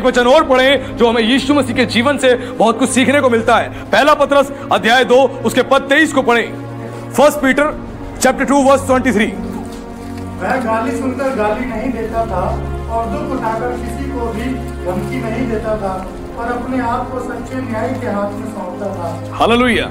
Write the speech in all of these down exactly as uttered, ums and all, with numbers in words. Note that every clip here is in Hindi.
एक वचन और पढ़ें जो हमें यीशु मसीह के जीवन से बहुत कुछ सीखने को मिलता है। पहला पतरस अध्याय दो उसके पद तेईस को पढ़ें। First Peter chapter two verse twenty three. वह गाली सुनकर गाली नहीं देता था और दुख उठाकर किसी को भी धमकी नहीं देता था, पर अपने आप को सच्चे न्याय के हाथ में सौंपता था। हालेलुया।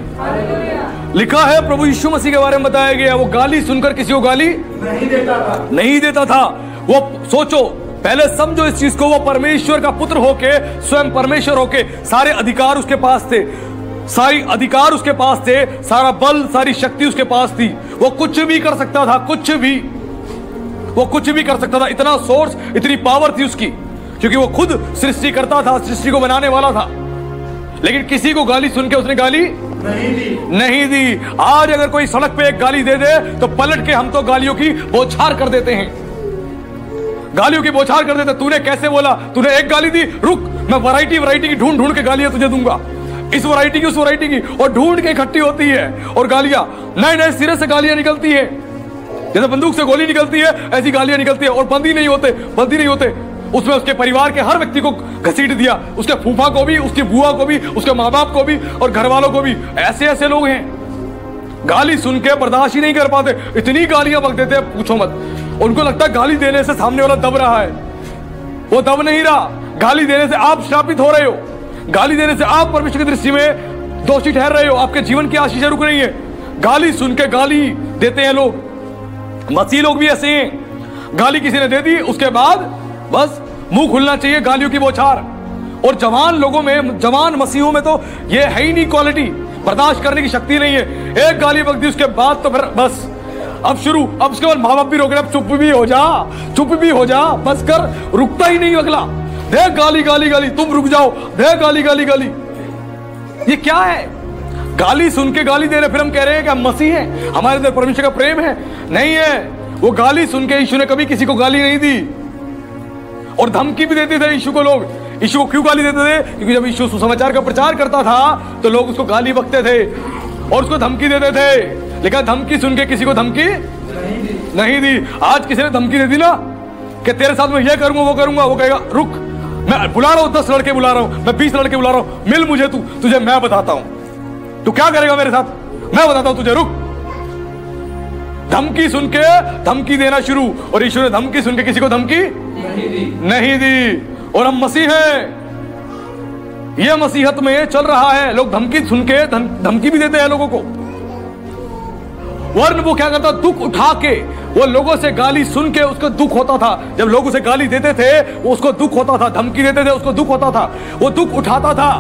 लिखा है प्रभु यीशु मसीह के बारे में बताया गया, वो गाली सुनकर किसी को गाली नहीं देता था नहीं देता था। वो सोचो, पहले समझो इस चीज को, वो परमेश्वर का पुत्र होके, स्वयं परमेश्वर होके, सारे अधिकार उसके पास थे, सारी अधिकार उसके पास थे, सारा बल सारी शक्ति उसके पास थी। वो कुछ भी कर सकता था, कुछ भी, वो कुछ भी कर सकता था। इतना सोर्स, इतनी पावर थी उसकी, क्योंकि वो खुद सृष्टि करता था, सृष्टि को बनाने वाला था। लेकिन किसी को गाली सुन के उसने गाली नहीं दी नहीं दी। आज अगर कोई सड़क पे एक गाली दे दे तो पलट के हम तो गालियों की बौछार कर देते हैं, गालियों की बौछार कर देते। तूने कैसे बोला, तूने एक गाली दी, रुक मैं वैरायटी वैरायटी की ढूंढ ढूंढ के गालियां तुझे दूंगा, इस वैरायटी की उस वैरायटी की, और ढूंढ के इकट्ठी होती है और गालियां नए नए सिरे से गालियां निकलती है। जैसे बंदूक से गोली निकलती है ऐसी गालियां निकलती है, और बंदी नहीं होते, बंदी नहीं होते। उसमें उसके परिवार के हर व्यक्ति को घसीट दिया, उसके फूफा को भी, उसकी बुआ को भी, उसके माँ बाप को भी और घर वालों को भी। ऐसे ऐसे लोग हैं, गाली सुन के बर्दाश्त ही नहीं कर पाते, इतनी गालियां बक देते हैं पूछो मत। उनको लगता है गाली देने से सामने वाला दब रहा है, वो दब नहीं रहा। गाली देने से आप श्रापित हो रहे हो, गाली देने से आप परमेश्वर की दृष्टि में दोषी ठहर रहे हो, आपके जीवन की आशीषें रुक रही है। गाली सुन के गाली देते हैं लोग, मसीह लोग भी ऐसे हैं। गाली किसी ने दे दी, उसके बाद बस मुंह खुलना चाहिए गालियों की बौछार। और जवान लोगों में, जवान मसीहों में तो ये है ही नहीं क्वालिटी, बर्दाश्त करने की शक्ति नहीं है। एक गाली बक दी उसके बाद तो फिर बस अब शुरू, अब उसके बाद माँ बाप भी रोक रहे, अब चुप भी हो जा, चुप भी हो जा, बस कर, रुकता ही नहीं अगला। देख गाली गाली गाली, तुम रुक जाओ, देख गाली गाली गाली। ये क्या है? गाली सुन के गाली दे रहे, फिर हम कह रहे हैं कि हम मसीह हैं, हमारे अंदर परमेश्वर का प्रेम है। नहीं है। वो गाली सुन के, यीशु ने कभी किसी को गाली नहीं दी, और धमकी भी देते थे यीशु को लोग। यीशु को क्यों गाली देते थे? क्योंकि जब यीशु सुसमाचार का प्रचार करता था तो लोग उसको गाली बकते थे और उसको धमकी देते थे। लेकिन धमकी सुन के किसी को धमकी नहीं दी, नहीं दी। आज किसी ने धमकी दे दी ना कि तेरे साथ मैं ये करूंगा वो करूंगा, वो कहेगा रुक, मैं बुला रहा हूं, दस लड़के बुला रहा हूं, मैं बीस लड़के बुला रहा हूं, मिल मुझे, तू तुझे मैं बताता हूं, तू क्या करेगा मेरे साथ, मैं बताता हूं तुझे, रुक। धमकी सुन के धमकी देना शुरू, और यीशु ने धमकी सुन के किसी को धमकी नहीं दी, नहीं दी। और हम मसीह हैं, ये मसीहत में चल रहा है। लोग धमकी सुन के धम, धमकी भी देते हैं लोगों को। वर्ण वो क्या करता, दुख उठा के, वो लोगों से गाली सुन के उसको दुख होता था। जब लोग उसे गाली देते थे वो उसको दुख होता था, धमकी देते थे उसको दुख होता था, वो दुख उठाता था,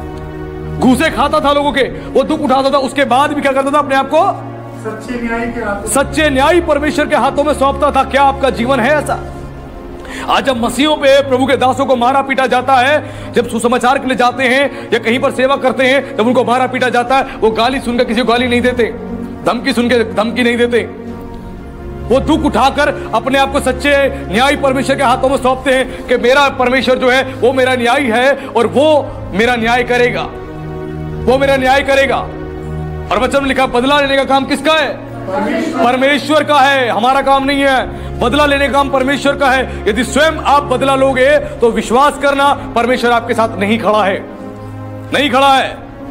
घूसे खाता था लोगों के, वो दुख उठाता था। उसके बाद भी क्या करता था, अपने आप को सच्चे न्याय के हाथों सच्चे न्याय परमेश्वर के हाथों में सौंपता था। क्या आपका जीवन है ऐसा? आज जब मसीहों पे, प्रभु के दासों को मारा पीटा जाता है, जब सुसमाचार के लिए जाते हैं या कहीं पर सेवा करते हैं, जब उनको मारा पीटा जाता है, वो गाली सुनकर किसी को गाली नहीं देते, धमकी सुन के धमकी नहीं देते। वो दुख उठाकर अपने आप को सच्चे न्याय परमेश्वर के हाथों में सौंपते हैं कि मेरा परमेश्वर जो है वो मेरा न्याय है, और वो मेरा न्याय करेगा, वो मेरा न्याय करेगा। और वचन में लिखा, बदला लेने का काम किसका है? परमेश्वर, परमेश्वर का है, हमारा काम नहीं है। बदला लेने का काम परमेश्वर का है। यदि स्वयं आप बदला लोगे तो विश्वास करना, परमेश्वर आपके साथ नहीं खड़ा है, नहीं खड़ा है।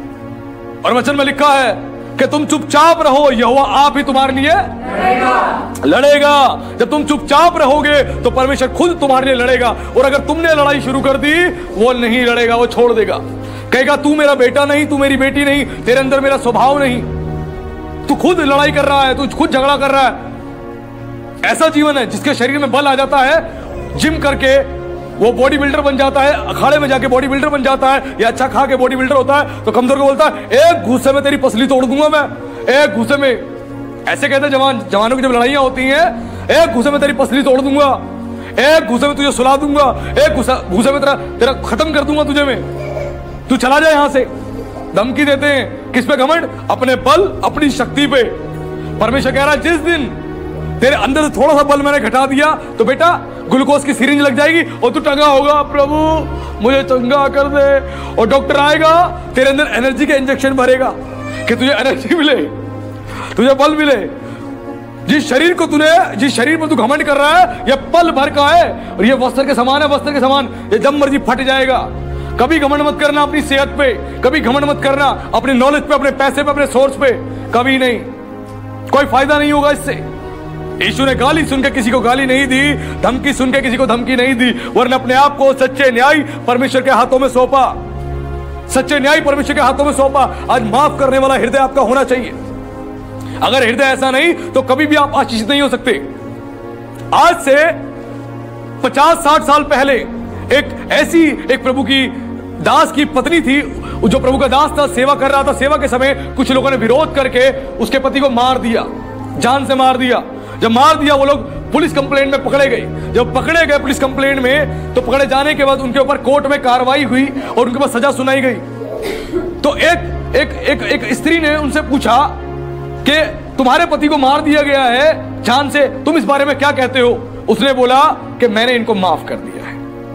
और वचन में लिखा है कि तुम चुपचाप रहो, यहोवा आप ही तुम्हारे लिए लड़ेगा, लड़ेगा। जब तुम चुपचाप रहोगे तो परमेश्वर खुद तुम्हारे लिए लड़ेगा। और अगर तुमने लड़ाई शुरू कर दी, वो नहीं लड़ेगा, वो छोड़ देगा, कहेगा तू मेरा बेटा नहीं, तू मेरी बेटी नहीं, तेरे अंदर मेरा स्वभाव नहीं, तू खुद लड़ाई कर रहा है, तू खुद झगड़ा कर रहा है। ऐसा जीवन है जिसके शरीर में बल आ जाता है, जिम करके वो बॉडी बिल्डर बन जाता है, अखाड़े में जाके बॉडी बिल्डर बन जाता है, या अच्छा खा के बॉडी बिल्डर होता है, तो कमजोर को बोलता है एक घूसे में तेरी पसली तोड़ दूंगा मैं, एक घूसे में। ऐसे कहते हैं जवान, जवानों की जब लड़ाइयां होती हैं, एक घूसे में तेरी पसली तोड़ दूंगा, एक घूसे में तुझे सुला दूंगा, एक घूसे में तेरा तेरा खत्म कर दूंगा तुझे मैं, तू चला जाए यहां से। धमकी देते हैं, किस पे घमंड? अपने बल, अपनी शक्ति पे। परमेश्वर कह रहा है जिस दिन तेरे अंदर से थोड़ा सा बल मैंने घटा दिया तो बेटा ग्लूकोज की सिरिंज लग जाएगी और तू टंगा होगा, प्रभु मुझे चंगा कर दे। और डॉक्टर आएगा, तेरे अंदर एनर्जी के इंजेक्शन भरेगा कि तुझे एनर्जी मिले, तुझे बल मिले। जिस शरीर को तूने जिस शरीर पर तू घमंड कर रहा है यह पल भर का है और यह वस्त्र के समान है, वस्त्र के समान ये जब मर्जी फट जाएगा। कभी घमंड मत करना अपनी सेहत पे, कभी घमंड मत करना अपने नॉलेज पे, अपने पैसे पे, अपने सोर्स पे, कभी नहीं। कोई फायदा नहीं होगा इससे। यीशु ने गाली सुनकर किसी को गाली नहीं दी, धमकी सुनकर किसी को धमकी नहीं दी, वरना अपने आप को सच्चे न्याय परमेश्वर के हाथों में सौंपा, सच्चे न्याय परमेश्वर के हाथों में सौंपा। आज माफ करने वाला हृदय आपका होना चाहिए। अगर हृदय ऐसा नहीं तो कभी भी आप आशीषित नहीं हो सकते। आज से पचास साठ साल पहले एक ऐसी एक प्रभु की दास की पत्नी थी, जो प्रभु का दास था, सेवा कर रहा था। सेवा के समय कुछ लोगों ने विरोध करके उसके पति को मार दिया, जान से मार दिया। जब मार दिया वो लोग पुलिस कंप्लेंट में पकड़े गए। जब पकड़े गए पुलिस कंप्लेंट में, तो पकड़े जाने के बाद उनके ऊपर कोर्ट में कार्रवाई हुई और उनके पास सजा सुनाई गई। तो एक एक एक एक स्त्री ने उनसे पूछा कि तुम्हारे पति को मार दिया गया है जान से, तुम इस बारे में क्या कहते हो? उसने बोला कि मैंने इनको माफ कर दिया है,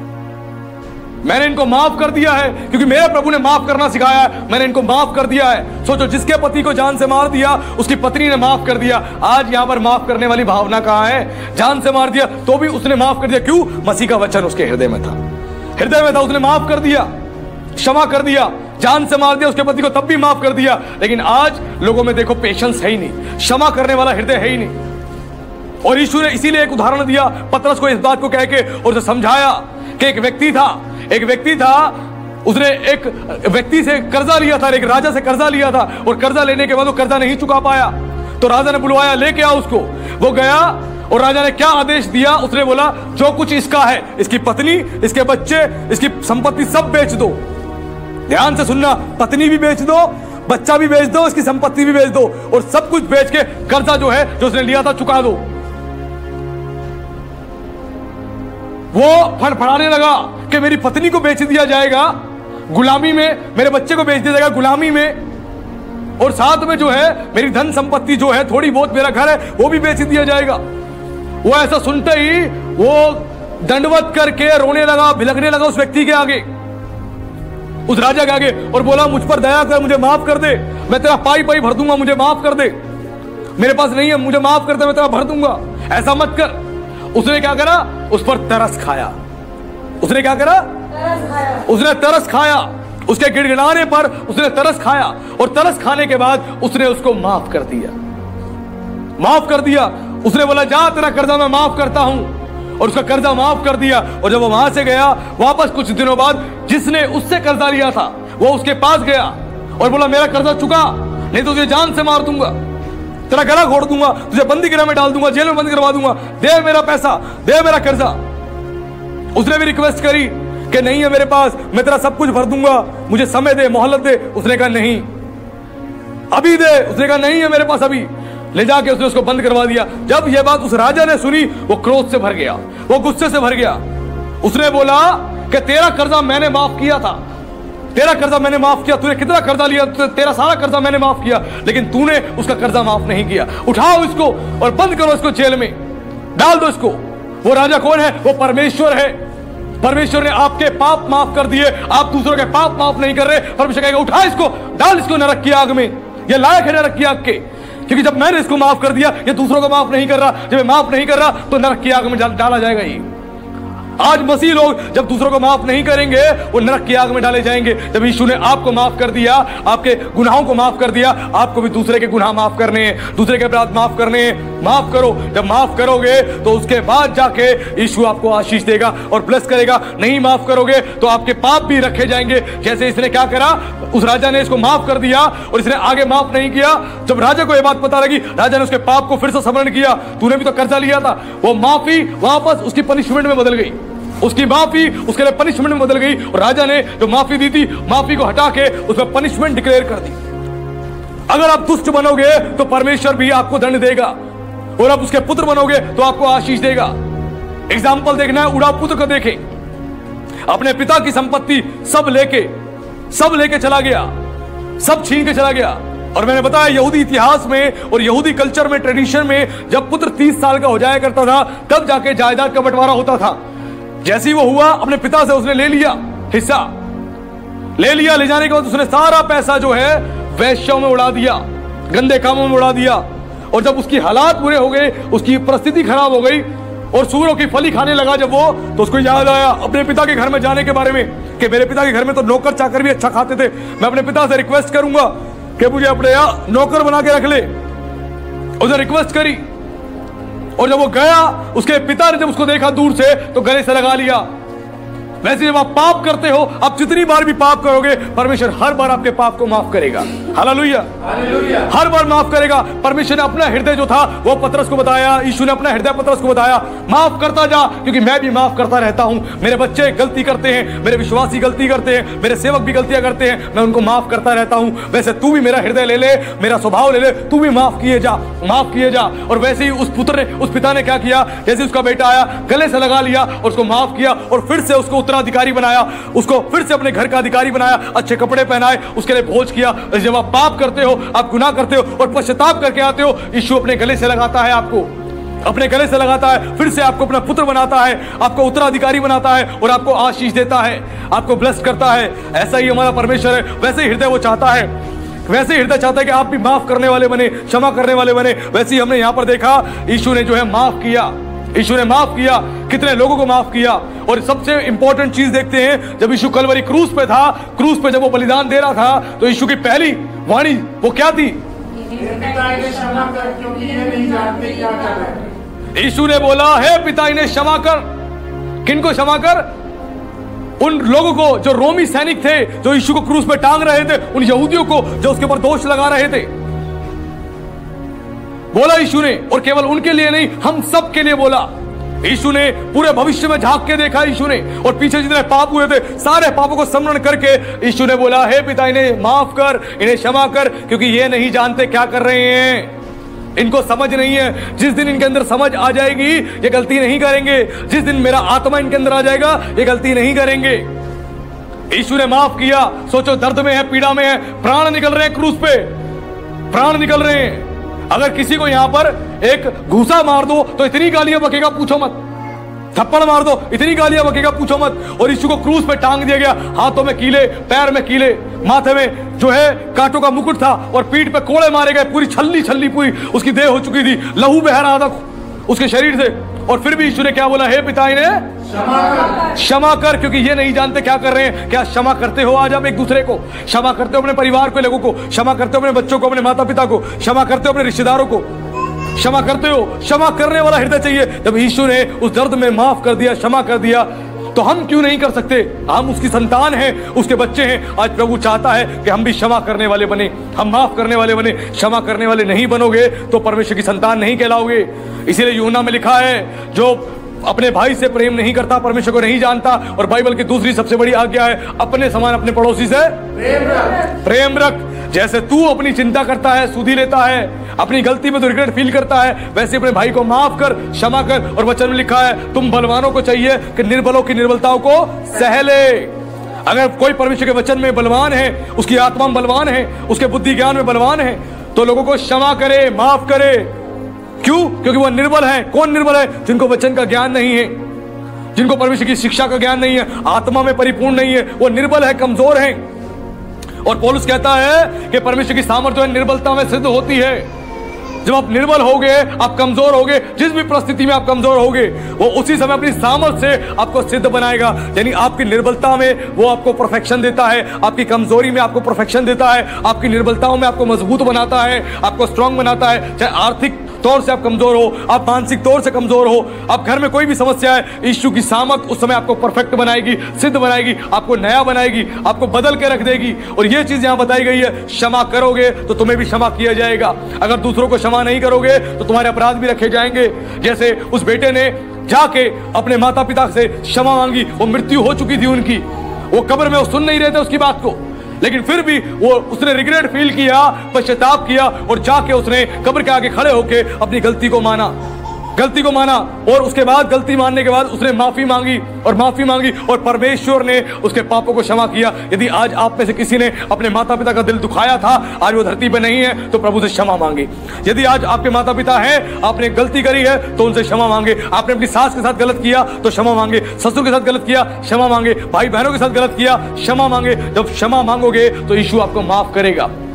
मैंने इनको माफ कर दिया है, क्योंकि मेरे प्रभु ने माफ करना सिखाया है, मैंने इनको माफ कर दिया है। सोचो, जिसके पति को जान से मार दिया उसकी पत्नी ने माफ कर दिया। आज यहां पर माफ करने वाली भावना कहां है? जान से मार दिया तो भी उसने माफ कर दिया। क्यों? मसीह का वचन उसके हृदय में था, हृदय में था, उसने माफ कर दिया, क्षमा कर दिया। जान से मार दिया उसके पति को, तब भी माफ कर दिया। लेकिन आज लोगों में देखो पेशेंस है ही नहीं, क्षमा करने वाला हृदय है ही नहीं। और यीशु ने इसीलिए एक उदाहरण दिया पतरस को, इस बात को कह के, और उसे समझाया कि एक व्यक्ति था एक व्यक्ति था उसने एक व्यक्ति से कर्जा लिया था, एक राजा से कर्जा लिया था, और कर्जा लेने के बाद वो कर्जा नहीं चुका पाया। तो राजा ने बुलवाया, लेके आओ उसको। वो गया और राजा ने क्या आदेश दिया? उसने बोला, जो कुछ इसका है, इसकी पत्नी, इसके बच्चे, इसकी संपत्ति सब बेच दो। ध्यान से सुनना, पत्नी भी बेच दो, बच्चा भी बेच दो, इसकी संपत्ति भी बेच दो, और सब कुछ बेच के कर्जा जो है जो उसने लिया था चुका दो। वो फड़फड़ाने लगा कि मेरी पत्नी को बेच दिया जाएगा गुलामी में, मेरे बच्चे को बेच दिया जाएगा गुलामी में, और साथ में जो है मेरी धन संपत्ति जो है थोड़ी बहुत, मेरा घर है, वो भी बेच दिया जाएगा। वो ऐसा सुनते ही वो दंडवत करके रोने लगा, भिलकने लगा उस व्यक्ति के आगे, उस राजा के आगे, और बोला, मुझ पर दया कर, मुझे माफ कर दे, मैं तेरा पाई पाई भर दूंगा, मुझे माफ कर दे, मेरे पास नहीं है, मुझे माफ कर दे, मैं तेरा भर दूंगा, ऐसा मत कर। उसने क्या करा? उस पर तरस खाया। उसने क्या करा? तरस खाया। उसने तरस खाया, उसके गिड़गिड़ाने पर उसने तरस खाया, और तरस खाने के बाद उसने उसको माफ कर दिया, माफ कर दिया। उसने बोला, जा तेरा कर्जा मैं माफ करता हूं, और उसका कर्जा माफ कर दिया। और जब वो वहां से गया वापस, कुछ दिनों बाद जिसने उससे कर्जा लिया था वो उसके पास गया और बोला, मेरा कर्जा चुका, नहीं तो तुझे जान से मार दूंगा, तेरा गला घोड़ दूंगा, तुझे बंदी गृह में डाल दूंगा, जेल में बंद करवा दूंगा, दे मेरा पैसा, दे मेरा कर्जा। उसने भी रिक्वेस्ट करी कि नहीं है मेरे पास, मैं तेरा सब कुछ भर दूंगा, मुझे समय दे, मोहलत दे। उसने कहा नहीं, अभी दे। उसने कहा नहीं है मेरे पास अभी। ले जाके उसने उसको बंद करवा दिया। जब यह बात उस राजा ने सुनी, वो क्रोध से भर गया, वो गुस्से से भर गया। उसने बोला कि तेरा कर्जा मैंने माफ किया था, तेरा कर्जा मैंने माफ किया, तूने कितना कर्जा लिया, तेरा सारा कर्जा मैंने माफ किया, लेकिन तूने उसका कर्जा माफ नहीं किया। उठाओ इसको और बंद करो इसको, जेल में डाल दो इसको। वो राजा कौन है? वो परमेश्वर है। परमेश्वर ने आपके पाप माफ कर दिए, आप दूसरों के पाप माफ नहीं कर रहे। परमेश्वर कहेगा, उठा इसको, डाल इसको नरक की आग में, ये लायक है नरक की आग के, क्योंकि जब मैंने इसको माफ कर दिया, ये दूसरों को माफ नहीं कर रहा। जब ये माफ नहीं कर रहा तो नरक की आग में डाला जाएगा। ये आज मसीह लोग जब दूसरों को माफ नहीं करेंगे, वो नरक की आग में डाले जाएंगे। जब यीशु ने आपको माफ कर दिया, आपके गुनाहों को माफ कर दिया, आपको भी दूसरे के गुनाह माफ करने हैं, दूसरे के अपराध माफ करने हैं। माफ करो। जब माफ करोगे तो उसके बाद जाके यीशु आपको आशीष देगा और ब्लेस करेगा। नहीं माफ करोगे तो आपके पाप भी रखे जाएंगे। जैसे इसने क्या करा, उस राजा ने इसको माफ कर दिया और इसने आगे माफ नहीं किया। जब राजा को यह बात पता लगी, राजा ने उसके पाप को फिर से स्मरण किया। तूने भी तो कर्जा लिया था। वो माफी वापस उसकी पनिशमेंट में बदल गई, उसकी माफी उसके लिए पनिशमेंट में बदल गई। और राजा ने जो माफी दी थी, माफी को हटा के उसमें पनिशमेंट डिक्लेयर कर दी। अगर आप दुष्ट बनोगे तो परमेश्वर भी आपको दंड देगा, और आप उसके पुत्र बनोगे तो आपको आशीष देगा। एग्जाम्पल देखना है, उड़ा पुत्र को देखें, अपने पिता की संपत्ति सब लेके सब लेके चला गया, सब छीन के चला गया। और मैंने बताया यहूदी इतिहास में और यहूदी कल्चर में, ट्रेडिशन में, जब पुत्र तीस साल का हो जाया करता था तब जाके जायदाद का बंटवारा होता था। जैसे ही वो हुआ, अपने पिता से उसने ले लिया हिस्सा, ले लिया। ले जाने के बाद उसने सारा पैसा जो है वैश्यों में उड़ा दिया, गंदे कामों में उड़ा दिया। और जब उसकी हालात बुरे हो गए, उसकी परिस्थिति खराब हो गई और सूरों की फली खाने लगा जब वो, तो उसको याद आया अपने पिता के घर में जाने के बारे में कि मेरे पिता के घर में तो नौकर चाकर भी अच्छा खाते थे, मैं अपने पिता से रिक्वेस्ट करूंगा कि मुझे अपने यहाँ नौकर बना के रख ले। उसने रिक्वेस्ट करी और जब वो गया, उसके पिता ने जब उसको देखा दूर से तो गले से लगा लिया। वैसे जब आप पाप करते हो, आप जितनी बार भी पाप करोगे, परमेश्वर हर बार आपके पाप को माफ करेगा। Hallelujah, hallelujah. हर बार माफ करेगा। परमेश्वर ने अपना हृदय जो था वो पतरस को बताया, यीशु ने अपना हृदय पतरस को बताया, माफ करता जा क्योंकि मैं भी माफ करता रहता हूं। मेरे बच्चे गलती करते हैं, मेरे विश्वासी गलती करते हैं, मेरे सेवक भी गलतियां करते हैं, मैं उनको माफ करता रहता हूं। वैसे तू भी मेरा हृदय ले ले, मेरा स्वभाव ले ले, तू भी माफ किए जा, माफ किए जा। और वैसे ही उस पुत्र ने, उस पिता ने क्या किया, जैसे उसका बेटा आया गले से लगा लिया और उसको माफ किया और फिर से उसको उत्तराधिकारी बनाया, उसको फिर से अपने घर का अधिकारी बनाया, अच्छे कपड़े पहनाए, उसके लिए भोज किया। जब आप पाप करते हो, आप गुनाह करते हो और पश्चाताप करके आते हो, यीशु अपने गले से लगाता है, आपको अपने गले से लगाता है, फिर से आपको अपना पुत्र बनाता है, आपको उत्तराधिकारी बनाता है और आपको आशीष देता है, आपको ब्लेस करता है। ऐसा ही हमारा परमेश्वर है, वैसे ही हृदय वो चाहता है, वैसे ही हृदय चाहता है कि आप भी माफ करने वाले बने, क्षमा करने वाले बने। वैसे ही हमने यहां पर देखा, यीशु ने जो है माफ किया, यीशु ने माफ किया, कितने लोगों को माफ किया। और सबसे इंपॉर्टेंट चीज देखते हैं, जब यीशु कलवरी क्रूस पे था, क्रूस पे जब वो बलिदान दे रहा था, तो यीशु की पहली वाणी वो क्या थी? क्षमा कर क्योंकि ये नहीं जानते क्या कर रहे हैं। यीशु ने बोला, हे पिता इन्हें क्षमा कर। किनको क्षमा कर? उन लोगों को जो रोमी सैनिक थे, जो यीशु को क्रूस पे टांग रहे थे, उन यहूदियों को जो उसके ऊपर दोष लगा रहे थे, बोला यीशु ने। और केवल उनके लिए नहीं, हम सब के लिए बोला। यीशु ने पूरे भविष्य में झांक के देखा यीशु ने, और पीछे जितने पाप हुए थे सारे पापों को स्मरण करके यीशु ने बोला, हे पिता इन्हें माफ कर, इन्हें क्षमा कर क्योंकि ये नहीं जानते क्या कर रहे हैं, इनको समझ नहीं है। जिस दिन इनके अंदर समझ आ जाएगी, ये गलती नहीं करेंगे। जिस दिन मेरा आत्मा इनके अंदर आ जाएगा, ये गलती नहीं करेंगे। यीशु ने माफ किया। सोचो, दर्द में है, पीड़ा में है, प्राण निकल रहे हैं क्रूस पे, प्राण निकल रहे हैं। अगर किसी को यहां पर एक घूसा मार दो तो इतनी गालियां बकेगा पूछो मत, थप्पड़ मार दो इतनी गालियां बकेगा पूछो मत। और यीशु को क्रूस पे टांग दिया गया, हाथों में कीले, पैर में कीले, माथे में जो है कांटों का मुकुट था और पीठ पे कोड़े मारे गए, पूरी छल्ली छल्ली पूरी उसकी देह हो चुकी थी, लहू बह रहा था उसके शरीर से। और फिर भी यीशु ने क्या बोला, हे पिता इन्हें क्षमा कर, क्षमा कर क्योंकि ये नहीं जानते क्या कर रहे हैं। क्या क्षमा करते हो आज आप एक दूसरे को? क्षमा करते हो अपने परिवार के लोगों को, क्षमा करते हो अपने बच्चों को, अपने माता पिता को, क्षमा करते हो अपने रिश्तेदारों को, क्षमा करते हो? क्षमा करने वाला हृदय चाहिए। जब यीशु ने उस दर्द में माफ कर दिया, क्षमा कर दिया, तो हम क्यों नहीं कर सकते? हम उसकी संतान हैं, उसके बच्चे हैं। आज प्रभु चाहता है कि हम भी क्षमा करने वाले बने, हम माफ करने वाले बने। क्षमा करने वाले नहीं बनोगे तो परमेश्वर की संतान नहीं कहलाओगे। इसीलिए यूहन्ना में लिखा है, जो अपने भाई से प्रेम नहीं करता परमेश्वर को नहीं जानता। और बाइबल की दूसरी सबसे बड़ी आज्ञा है, अपने समान अपने पड़ोसी से प्रेम रख, प्रेम रख। जैसे तू अपनी चिंता करता है, सुधी लेता है, अपनी गलती में तो रिग्रेट फील करता है, वैसे अपने भाई को माफ कर, क्षमा कर। और वचन में लिखा है, तुम बलवानों को चाहिए कि निर्बलों की निर्बलताओं को सह ले। अगर कोई परमेश्वर के वचन में बलवान है, उसकी आत्मा में बलवान है, उसके बुद्धि ज्ञान में बलवान है, तो लोगों को क्षमा करे, माफ करे। क्यों? क्योंकि वह निर्बल है। कौन निर्बल है? जिनको वचन का ज्ञान नहीं है, जिनको परमेश्वर की शिक्षा का ज्ञान नहीं है, आत्मा में परिपूर्ण नहीं है, वो निर्बल है, कमजोर है। और पौलुस कहता है कि परमेश्वर की सामर्थ्य निर्बलता में सिद्ध होती है। जब आप निर्बल होगे, आप कमजोर होगे, जिस भी परिस्थिति में आप कमजोर होगे, वो उसी समय अपनी सामर्थ्य से आपको सिद्ध बनाएगा। यानी आपकी निर्बलता में वो आपको परफेक्शन देता है, आपकी कमजोरी में आपको परफेक्शन देता है, आपकी निर्बलताओं में आपको मजबूत बनाता है, आपको स्ट्रांग बनाता है। चाहे आर्थिक तौर से आप कमजोर हो, आप मानसिक तौर से कमजोर हो, आप घर में कोई भी समस्या है, यीशु की सामर्थ उस समय आपको परफेक्ट बनाएगी, सिद्ध बनाएगी, आपको नया बनाएगी, आपको बदल के रख देगी। और ये चीज यहां बताई गई है, क्षमा करोगे तो तुम्हें भी क्षमा किया जाएगा। अगर दूसरों को क्षमा नहीं करोगे तो तुम्हारे अपराध भी रखे जाएंगे। जैसे उस बेटे ने जाके अपने माता पिता से क्षमा मांगी, वो मृत्यु हो चुकी थी उनकी, वो कब्र में वो सुन नहीं रहे थे उसकी बात को, लेकिन फिर भी वो उसने रिग्रेट फील किया, पश्चाताप किया और जाके उसने कब्र के आगे खड़े होकर अपनी गलती को माना, गलती को माना। और उसके बाद गलती मानने के बाद उसने माफी मांगी और माफी मांगी और परमेश्वर ने उसके पापों को क्षमा किया। यदि आज आप में से किसी ने अपने माता पिता का दिल दुखाया था, आज वो धरती पर नहीं है, तो प्रभु से क्षमा मांगे। यदि आज आपके माता पिता हैं, आपने गलती करी है तो उनसे क्षमा मांगे। आपने अपनी सास के साथ गलत किया तो क्षमा मांगे, ससुर के साथ गलत किया क्षमा मांगे, भाई बहनों के साथ गलत किया क्षमा मांगे। जब क्षमा मांगोगे तो यीशु आपको माफ करेगा।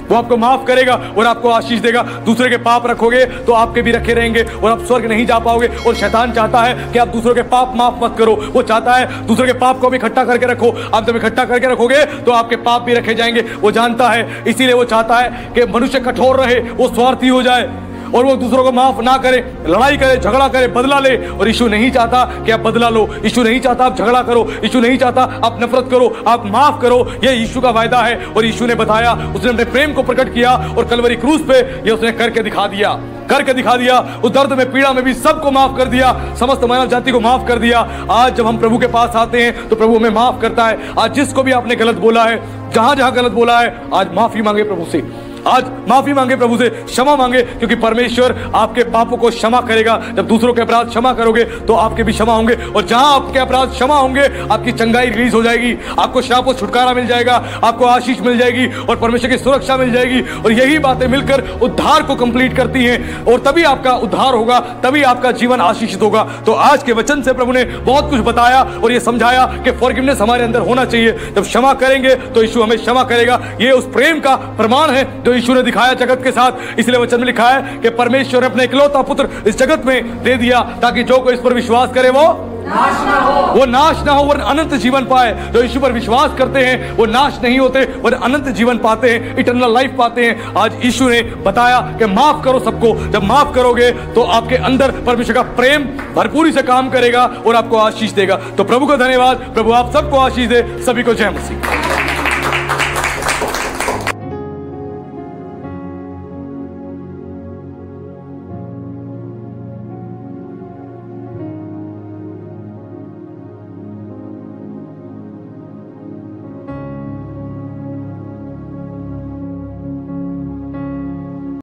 वो आपको माफ करेगा और आपको आशीष देगा। दूसरे के पाप रखोगे तो आपके भी रखे रहेंगे और आप स्वर्ग नहीं जा पाओगे। और शैतान चाहता है कि आप दूसरों के पाप माफ मत करो। वो चाहता है दूसरों के पाप को भी इकट्ठा करके रखो। आप जब इकट्ठा करके रखोगे तो आपके पाप भी रखे जाएंगे। वो जानता है, इसीलिए वो चाहता है कि मनुष्य कठोर रहे, वो स्वार्थी हो जाए और वो दूसरों को माफ ना करे, लड़ाई करे, झगड़ा करे, बदला ले। और यीशु नहीं चाहता कि आप बदला लो, यीशु नहीं चाहता आप झगड़ा करो, यीशु नहीं चाहता आप नफरत करो, आप माफ करो। ये यीशु का वायदा है और यीशु ने बताया, उसने अपने प्रेम को प्रकट किया और कलवरी क्रूस पे ये उसने करके दिखा दिया, करके दिखा दिया। उस दर्द में, पीड़ा में भी सबको माफ कर दिया, समस्त मानव जाति को माफ कर दिया। आज जब हम प्रभु के पास आते हैं तो प्रभु हमें माफ करता है। आज जिसको भी आपने गलत बोला है, जहां जहां गलत बोला है, आज माफी मांगे प्रभु से, आज माफी मांगे प्रभु से, क्षमा मांगे, क्योंकि परमेश्वर आपके पापों को क्षमा करेगा। जब दूसरों के अपराध क्षमा करोगे तो आपके भी क्षमा होंगे और जहां आपके अपराध क्षमा होंगे आपकी चंगाई रिलीज हो जाएगी, आपको शाप और छुटकारा मिल जाएगा, आपको आशीष मिल जाएगी और परमेश्वर की सुरक्षा मिल जाएगी। और यही बातें मिलकर उद्धार को कंप्लीट करती हैं और तभी आपका उद्धार होगा, तभी आपका जीवन आशीषित होगा। तो आज के वचन से प्रभु ने बहुत कुछ बताया और यह समझाया कि फॉरगिवनेस हमारे अंदर होना चाहिए। जब क्षमा करेंगे तो यीशु हमें क्षमा करेगा। यह उस प्रेम का प्रमाण है जो यीशु ने दिखाया जगत के साथ। इसलिए वचन में लिखा है कि परमेश्वर ने अपने इकलौता पुत्र इस जगत में दे दिया ताकि जो कोई इस पर विश्वास करे वो नाश ना हो, वो नाश ना हो वरन अनंत जीवन पाए। जो यीशु पर विश्वास करते हैं वो नाश नहीं होते वरन अनंत जीवन पाते हैं, इटर्नल लाइफ पाते हैं। आज यीशु ने बताया कि माफ करो सबको। जब माफ करोगे तो आपके अंदर परमेश्वर का प्रेम भरपूरी से काम करेगा और आपको आशीष देगा। तो प्रभु का धन्यवाद। प्रभु आप सबको आशीष दे। सभी को जय मसीह।